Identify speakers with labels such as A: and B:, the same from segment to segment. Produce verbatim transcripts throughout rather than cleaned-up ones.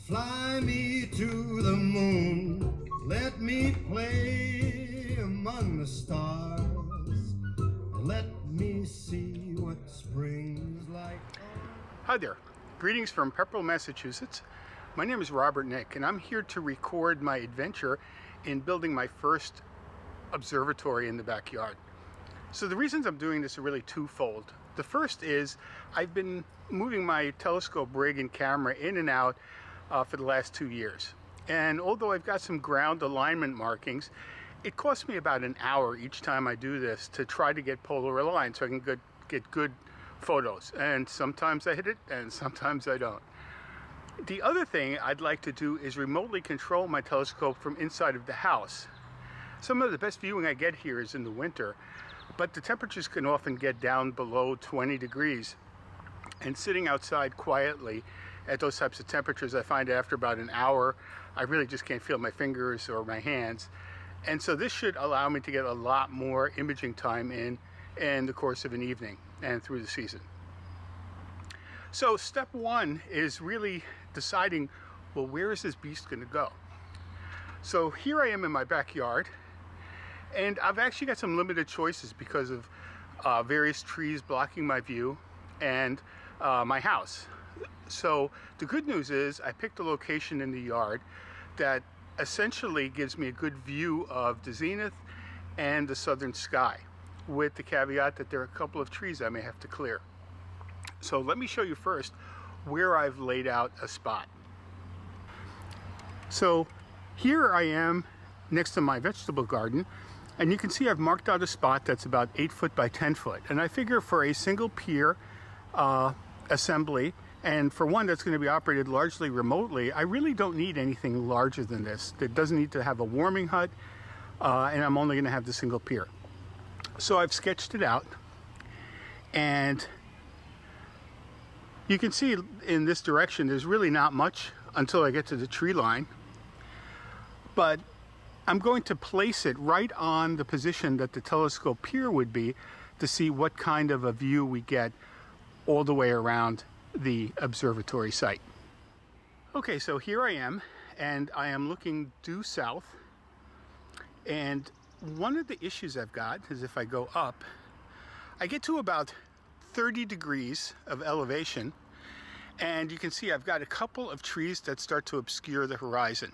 A: Fly me to the moon, let me play among the stars, let me see what spring's like.
B: Hi there, greetings from Pepperell, Massachusetts. My name is Robert Nick and I'm here to record my adventure in building my first observatory in the backyard. So the reasons I'm doing this are really twofold. The first is I've been moving my telescope rig and camera in and out uh, for the last two years. And although I've got some ground alignment markings, it costs me about an hour each time I do this to try to get polar aligned so I can get, get good photos. And sometimes I hit it and sometimes I don't. The other thing I'd like to do is remotely control my telescope from inside of the house. Some of the best viewing I get here is in the winter, but the temperatures can often get down below twenty degrees. And sitting outside quietly at those types of temperatures, I find after about an hour, I really just can't feel my fingers or my hands. And so this should allow me to get a lot more imaging time in in the course of an evening and through the season. So step one is really deciding, well, where is this beast going to go? So here I am in my backyard, and I've actually got some limited choices because of uh, various trees blocking my view and uh, my house. So the good news is I picked a location in the yard that essentially gives me a good view of the zenith and the southern sky, with the caveat that there are a couple of trees I may have to clear. So let me show you first where I've laid out a spot. So here I am next to my vegetable garden, and you can see I've marked out a spot that's about eight foot by ten foot. And I figure for a single pier uh, assembly, and for one that's going to be operated largely remotely, I really don't need anything larger than this. It doesn't need to have a warming hut, uh, and I'm only going to have the single pier. So I've sketched it out, and you can see in this direction there's really not much until I get to the tree line. But I'm going to place it right on the position that the telescope pier would be to see what kind of a view we get all the way around the observatory site. Okay, so here I am, and I am looking due south. And one of the issues I've got is if I go up, I get to about thirty degrees of elevation, and you can see I've got a couple of trees that start to obscure the horizon.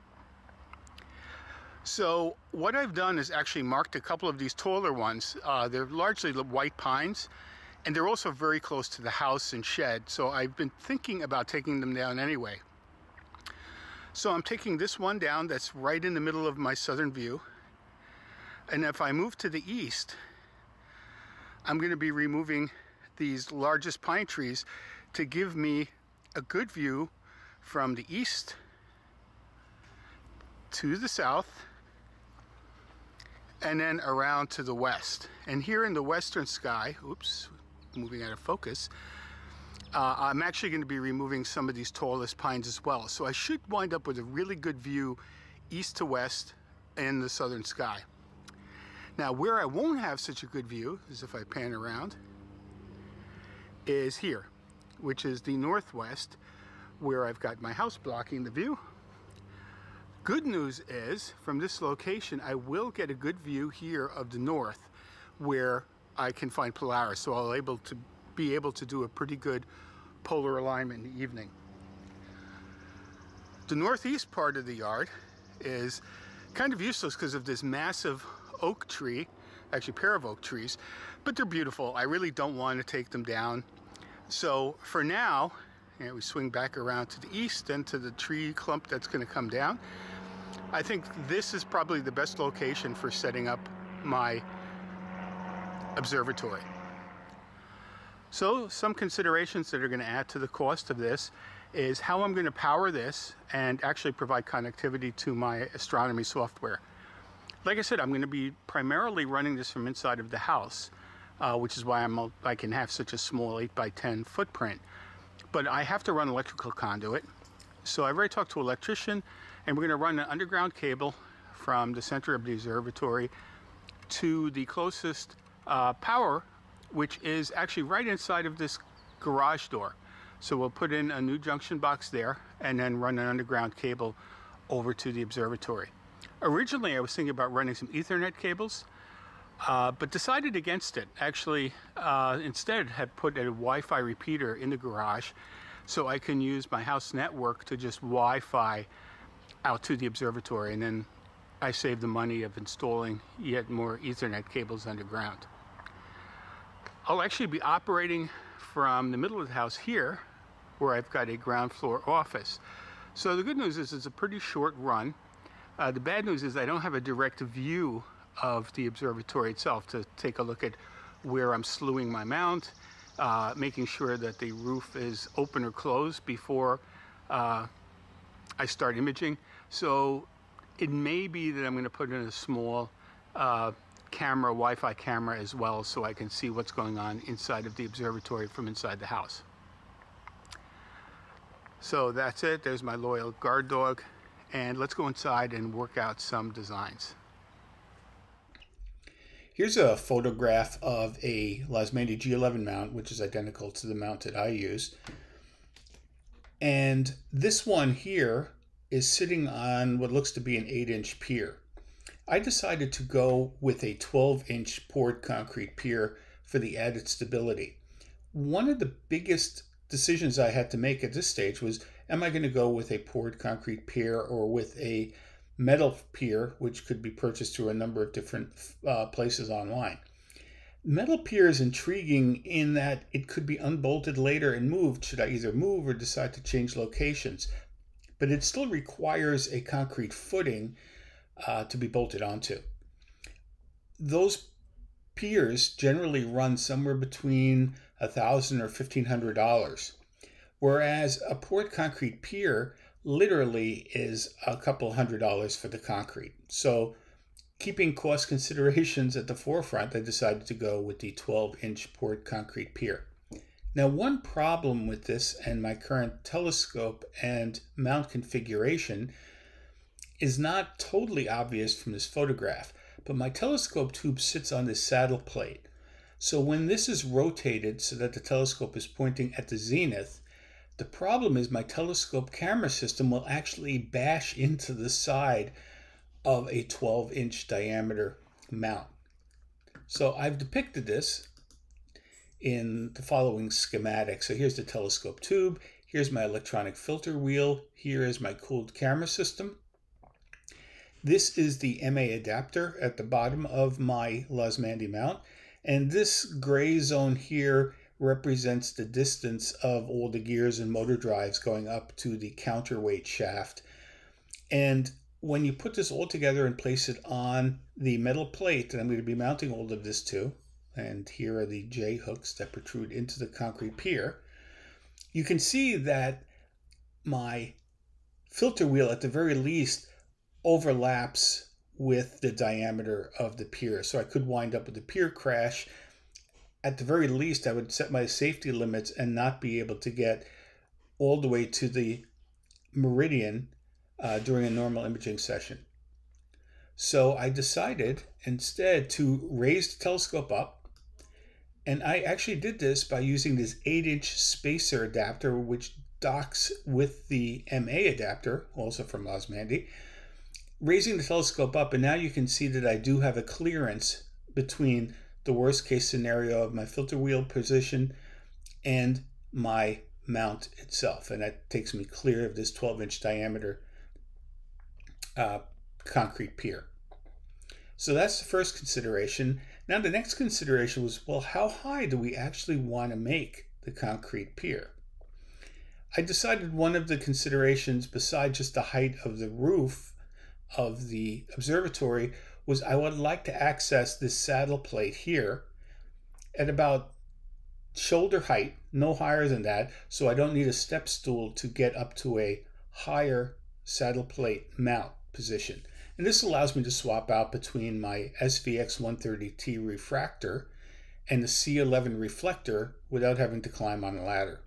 B: So what I've done is actually marked a couple of these taller ones. Uh, they're largely white pines, and they're also very close to the house and shed, so I've been thinking about taking them down anyway. So I'm taking this one down that's right in the middle of my southern view, and if I move to the east, I'm going to be removing these largest pine trees to give me a good view from the east to the south and then around to the west. And here in the western sky, oops, moving out of focus, uh, I'm actually going to be removing some of these tallest pines as well. So I should wind up with a really good view east to west in the southern sky. Now where I won't have such a good view, is if I pan around, is here, which is the northwest, where I've got my house blocking the view. Good news is, from this location, I will get a good view here of the north, where I can find Polaris, so I'll able to be able to do a pretty good polar alignment in the evening. The northeast part of the yard is kind of useless because of this massive oak tree, actually a pair of oak trees, but they're beautiful. I really don't want to take them down. So for now, you know, we swing back around to the east and to the tree clump that's going to come down. I think this is probably the best location for setting up my observatory. So some considerations that are going to add to the cost of this is how I'm going to power this and actually provide connectivity to my astronomy software. Like I said, I'm going to be primarily running this from inside of the house, uh, which is why I'm a, I can have such a small eight by ten footprint. But I have to run electrical conduit. So I've already talked to an electrician, and we're going to run an underground cable from the center of the observatory to the closest uh, power, which is actually right inside of this garage door. So we'll put in a new junction box there and then run an underground cable over to the observatory. Originally, I was thinking about running some Ethernet cables, uh, but decided against it. Actually, uh, instead have put a Wi-Fi repeater in the garage so I can use my house network to just Wi-Fi out to the observatory, and then I save the money of installing yet more Ethernet cables underground. I'll actually be operating from the middle of the house here, where I've got a ground floor office. So the good news is it's a pretty short run. Uh, the bad news is I don't have a direct view of the observatory itself to take a look at where I'm slewing my mount, uh, making sure that the roof is open or closed before uh, I start imaging. So it may be that I'm going to put in a small uh, camera, Wi-Fi camera as well, so I can see what's going on inside of the observatory from inside the house. So that's it. There's my loyal guard dog. And let's go inside and work out some designs. Here's a photograph of a Lasmandi G eleven mount, which is identical to the mount that I use. And this one here is sitting on what looks to be an eight inch pier. I decided to go with a twelve inch poured concrete pier for the added stability. One of the biggest decisions I had to make at this stage was, am I going to go with a poured concrete pier or with a metal pier, which could be purchased through a number of different uh, places online. Metal pier is intriguing in that it could be unbolted later and moved should I either move or decide to change locations, but it still requires a concrete footing uh, to be bolted onto. Those piers generally run somewhere between a thousand or fifteen hundred dollars, whereas a poured concrete pier literally is a couple hundred dollars for the concrete. So keeping cost considerations at the forefront, I decided to go with the twelve inch poured concrete pier. Now, one problem with this and my current telescope and mount configuration is not totally obvious from this photograph, but my telescope tube sits on this saddle plate. So when this is rotated so that the telescope is pointing at the zenith, the problem is my telescope camera system will actually bash into the side of a twelve inch diameter mount. So I've depicted this in the following schematic. So here's the telescope tube, here's my electronic filter wheel, here is my cooled camera system. This is the M A adapter at the bottom of my Lasmandi mount, and this gray zone here represents the distance of all the gears and motor drives going up to the counterweight shaft. And when you put this all together and place it on the metal plate that I'm going to be mounting all of this to, and here are the J hooks that protrude into the concrete pier, you can see that my filter wheel at the very least overlaps with the diameter of the pier. So I could wind up with a pier crash. At the very least, I would set my safety limits and not be able to get all the way to the meridian uh, during a normal imaging session. So I decided instead to raise the telescope up, and I actually did this by using this eight inch spacer adapter, which docks with the M A adapter, also from Lasmandi, raising the telescope up, and now you can see that I do have a clearance between the worst case scenario of my filter wheel position and my mount itself, and that takes me clear of this twelve inch diameter uh, concrete pier. So that's the first consideration. Now the next consideration was, well, how high do we actually want to make the concrete pier? I decided one of the considerations, besides just the height of the roof of the observatory, was I would like to access this saddle plate here at about shoulder height, no higher than that, so I don't need a step stool to get up to a higher saddle plate mount position. And this allows me to swap out between my S V X one thirty T refractor and the C eleven reflector without having to climb on a ladder.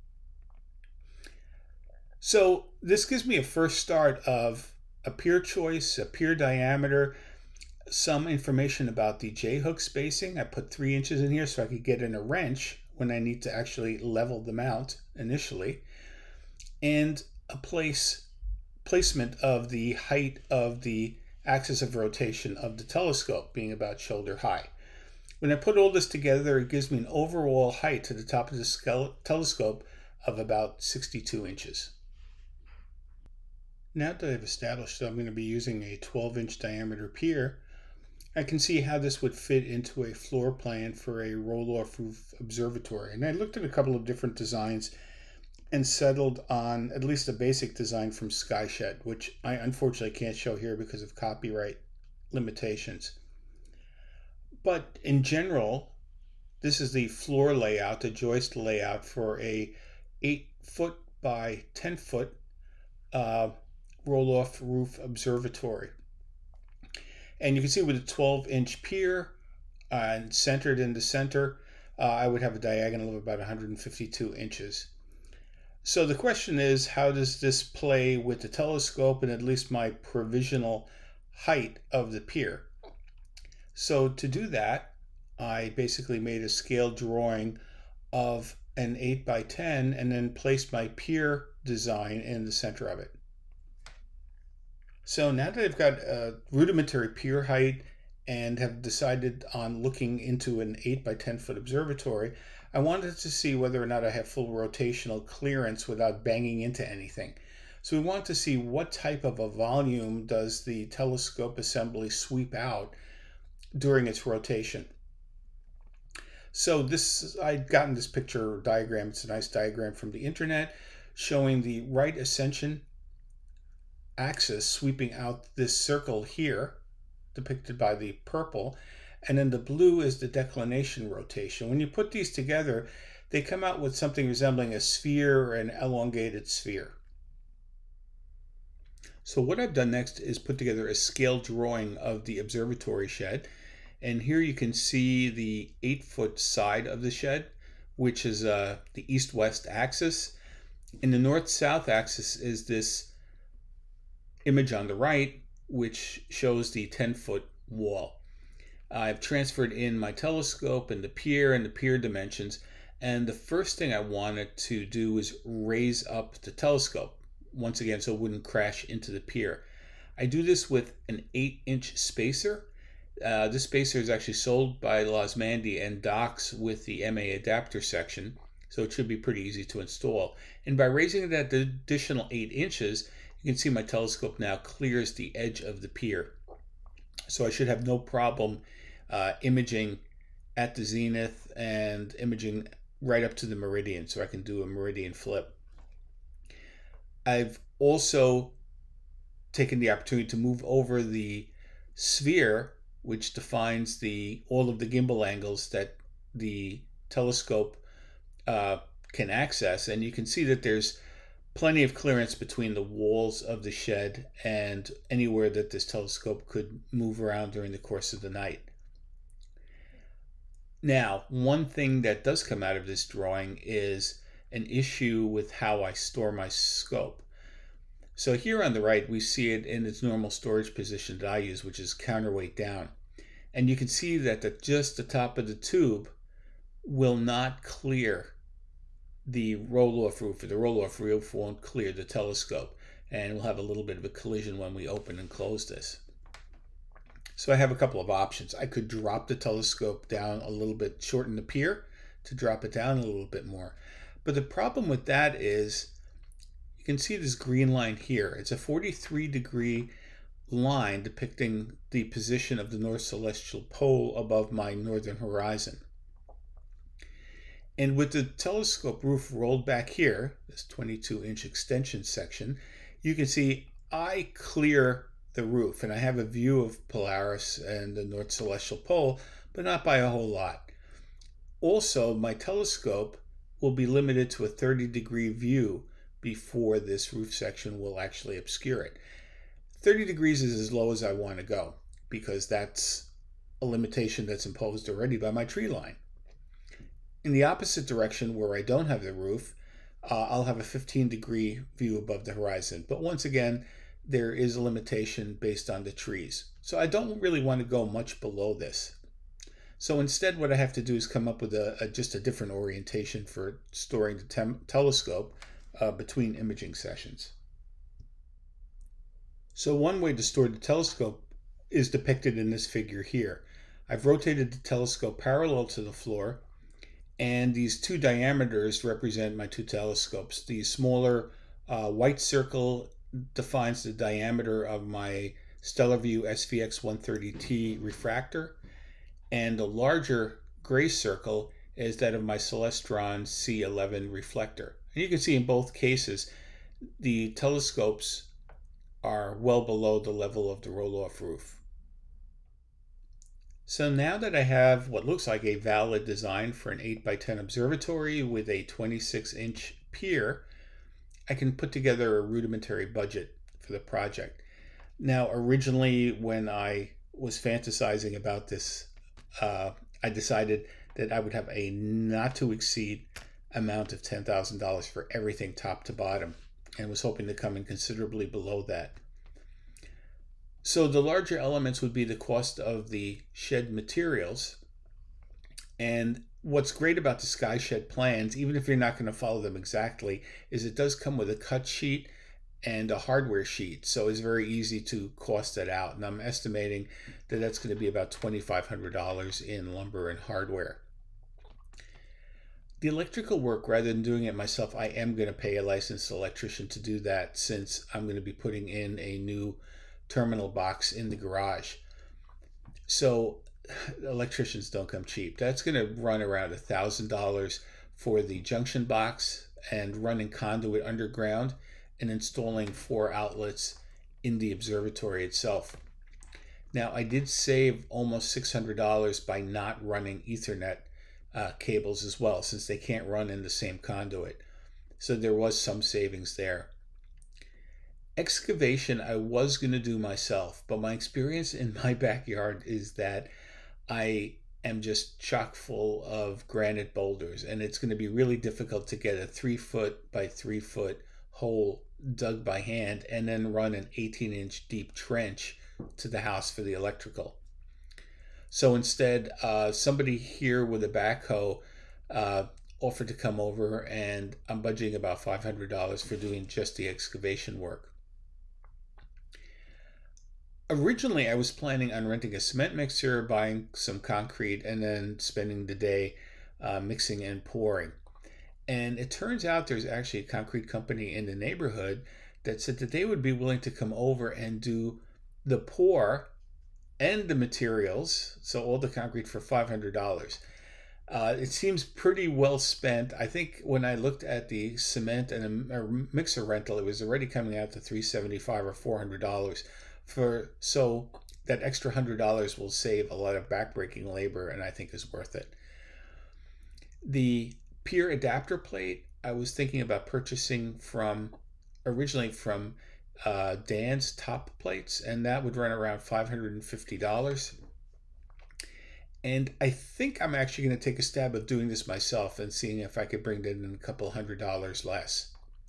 B: So this gives me a first start of a pier choice, a pier diameter, some information about the J-hook spacing. I put three inches in here so I could get in a wrench when I need to actually level the mount initially, and a place placement of the height of the axis of rotation of the telescope being about shoulder high. When I put all this together, it gives me an overall height to the top of the telescope of about sixty-two inches. Now that I've established that I'm going to be using a twelve inch diameter pier, I can see how this would fit into a floor plan for a roll-off roof observatory. And I looked at a couple of different designs and settled on at least a basic design from Skyshed, which I unfortunately can't show here because of copyright limitations. But in general, this is the floor layout, the joist layout for a eight foot by ten foot uh, roll-off roof observatory. And you can see with a twelve inch pier uh, and centered in the center, uh, I would have a diagonal of about one hundred fifty-two inches. So the question is, how does this play with the telescope and at least my provisional height of the pier? So to do that, I basically made a scale drawing of an eight by ten and then placed my pier design in the center of it. So now that I've got a rudimentary pier height and have decided on looking into an eight by ten foot observatory, I wanted to see whether or not I have full rotational clearance without banging into anything. So we want to see what type of a volume does the telescope assembly sweep out during its rotation. So this, I'd gotten this picture diagram, it's a nice diagram from the internet, showing the right ascension axis sweeping out this circle here, depicted by the purple, and then the blue is the declination rotation. When you put these together, they come out with something resembling a sphere or an elongated sphere. So what I've done next is put together a scale drawing of the observatory shed. And here you can see the eight foot side of the shed, which is uh, the east-west axis. And the north-south axis is this image on the right, which shows the ten foot wall. I've transferred in my telescope and the pier and the pier dimensions, and the first thing I wanted to do is raise up the telescope once again so it wouldn't crash into the pier. I do this with an eight inch spacer. Uh, this spacer is actually sold by Losmandy and docks with the M A adapter section, so it should be pretty easy to install. And by raising that additional eight inches, you can see my telescope now clears the edge of the pier. So I should have no problem uh, imaging at the zenith and imaging right up to the meridian, so I can do a meridian flip. I've also taken the opportunity to move over the sphere, which defines the all of the gimbal angles that the telescope uh, can access, and you can see that there's plenty of clearance between the walls of the shed and anywhere that this telescope could move around during the course of the night. Now, one thing that does come out of this drawing is an issue with how I store my scope. So here on the right, we see it in its normal storage position that I use, which is counterweight down. And you can see that the, just the top of the tube will not clear the roll-off roof. The roll-off roof won't clear the telescope, and we'll have a little bit of a collision when we open and close this. So I have a couple of options. I could drop the telescope down a little bit, shorten the pier to drop it down a little bit more. But the problem with that is you can see this green line here. It's a forty-three degree line depicting the position of the North Celestial Pole above my northern horizon. And with the telescope roof rolled back here, this twenty-two inch extension section, you can see I clear the roof and I have a view of Polaris and the North Celestial Pole, but not by a whole lot. Also, my telescope will be limited to a thirty degree view before this roof section will actually obscure it. thirty degrees is as low as I want to go because that's a limitation that's imposed already by my tree line. In the opposite direction, where I don't have the roof, uh, I'll have a fifteen degree view above the horizon. But once again, there is a limitation based on the trees. So I don't really want to go much below this. So instead, what I have to do is come up with a, a just a different orientation for storing the tem telescope uh, between imaging sessions. So one way to store the telescope is depicted in this figure here. I've rotated the telescope parallel to the floor, and these two diameters represent my two telescopes. The smaller uh, white circle defines the diameter of my Stellarvue S V X one thirty T refractor, and the larger gray circle is that of my Celestron C eleven reflector. And you can see in both cases the telescopes are well below the level of the roll-off roof. So now that I have what looks like a valid design for an eight by ten observatory with a twenty-six inch pier, I can put together a rudimentary budget for the project. Now, originally when I was fantasizing about this, uh, I decided that I would have a not to exceed amount of ten thousand dollars for everything top to bottom, and was hoping to come in considerably below that. So the larger elements would be the cost of the shed materials. And what's great about the SkyShed plans, even if you're not going to follow them exactly, is it does come with a cut sheet and a hardware sheet. So it's very easy to cost that out. And I'm estimating that that's going to be about twenty-five hundred dollars in lumber and hardware. The electrical work, rather than doing it myself, I am going to pay a licensed electrician to do that, since I'm going to be putting in a new terminal box in the garage. So electricians don't come cheap. That's going to run around a thousand dollars for the junction box and running conduit underground and installing four outlets in the observatory itself. Now, I did save almost six hundred dollars by not running Ethernet uh, cables as well, since they can't run in the same conduit. So there was some savings there. Excavation I was going to do myself, but my experience in my backyard is that I am just chock full of granite boulders, and it's going to be really difficult to get a three foot by three foot hole dug by hand and then run an eighteen inch deep trench to the house for the electrical. So instead, uh, somebody here with a backhoe uh, offered to come over, and I'm budgeting about five hundred dollars for doing just the excavation work. Originally, I was planning on renting a cement mixer, buying some concrete, and then spending the day uh, mixing and pouring. And it turns out there's actually a concrete company in the neighborhood that said that they would be willing to come over and do the pour and the materials, so all the concrete, for five hundred dollars. Uh, it seems pretty well spent. I think when I looked at the cement and a, a mixer rental, it was already coming out to three hundred seventy-five dollars or four hundred dollars. For, so that extra one hundred dollars will save a lot of backbreaking labor, and I think is worth it. The pier adapter plate, I was thinking about purchasing from, originally from uh, Dan's Top Plates, and that would run around five hundred fifty dollars. And I think I'm actually going to take a stab at doing this myself and seeing if I could bring that in a couple hundred dollars less.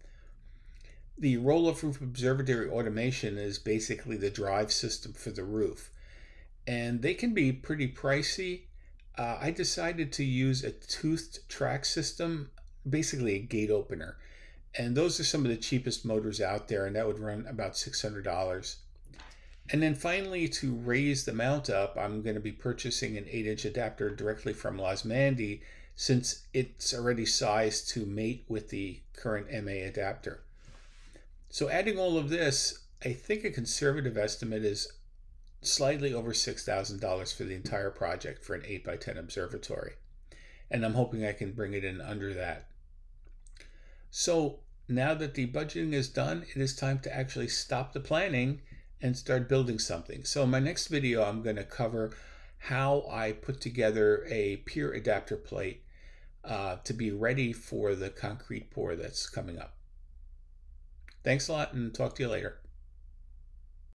B: The roll-off roof observatory automation is basically the drive system for the roof, and they can be pretty pricey. Uh, I decided to use a toothed track system, basically a gate opener, and those are some of the cheapest motors out there, and that would run about six hundred dollars. And then finally, to raise the mount up, I'm going to be purchasing an eight inch adapter directly from Lasmandi, since it's already sized to mate with the current M A adapter. So adding all of this, I think a conservative estimate is slightly over six thousand dollars for the entire project for an eight by ten observatory. And I'm hoping I can bring it in under that. So now that the budgeting is done, it is time to actually stop the planning and start building something. So in my next video, I'm going to cover how I put together a pier adapter plate uh, to be ready for the concrete pour that's coming up. Thanks a lot, and talk to you later.